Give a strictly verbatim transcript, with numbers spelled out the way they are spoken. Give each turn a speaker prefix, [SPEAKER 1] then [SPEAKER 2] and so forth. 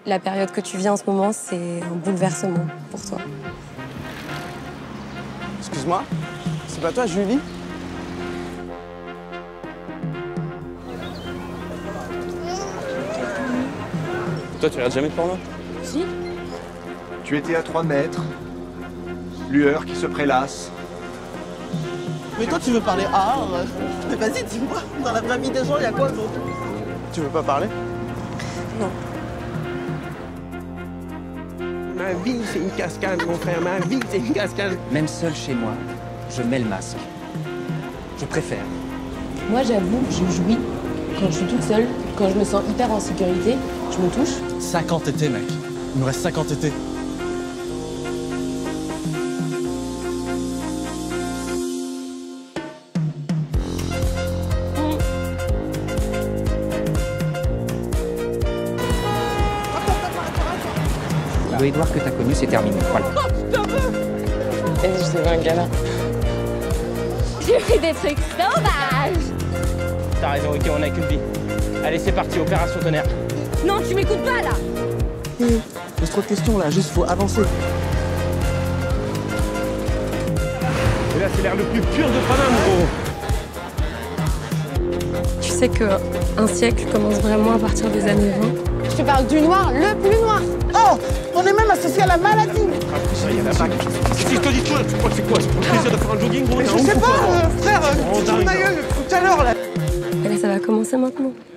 [SPEAKER 1] La période que tu vis en ce moment, c'est un bouleversement pour toi.
[SPEAKER 2] Excuse-moi, c'est pas toi, Julie? Toi, tu regardes jamais de porno?
[SPEAKER 1] Si.
[SPEAKER 3] Tu étais à trois mètres, lueur qui se prélasse.
[SPEAKER 4] Mais toi, tu veux parler art? Mais vas-y, dis-moi, dans la vraie vie des gens, il y a quoi d'autre?
[SPEAKER 2] Tu veux pas parler?
[SPEAKER 1] Non.
[SPEAKER 5] Ma vie, c'est une cascade, mon frère. Ma vie, c'est une cascade.
[SPEAKER 6] Même seul chez moi, je mets le masque. Je préfère.
[SPEAKER 7] Moi, j'avoue que je jouis quand je suis toute seule, quand je me sens hyper en sécurité, je me touche.
[SPEAKER 8] cinquante étés, mec. Il nous reste cinquante étés.
[SPEAKER 6] Le Edouard que t'as connu, c'est terminé. Voilà.
[SPEAKER 1] Et je sais un gars. J'ai fait des trucs sauvages.
[SPEAKER 5] T'as raison, ok, on a qu'une vie. Allez, c'est parti, opération tonnerre.
[SPEAKER 1] Non, tu m'écoutes pas, là.
[SPEAKER 4] Hum, pose trop de questions, là. Juste, faut avancer.
[SPEAKER 5] Et là, c'est l'air le plus pur de Paname, gros.
[SPEAKER 1] Tu sais qu'un siècle commence vraiment à partir des années vingt.
[SPEAKER 7] Je te parle du noir, le plus noir.
[SPEAKER 4] Oh, on est même associé à la maladie.
[SPEAKER 5] Ah, ça y est, la vague. Si je te dis toi, tu crois que c'est quoi? C'est pour le plaisir de faire un jogging, gros?
[SPEAKER 4] Je sais pas, euh, frère, tu te fous de ma gueule tout à l'heure, là.
[SPEAKER 1] Et là, ça va commencer maintenant.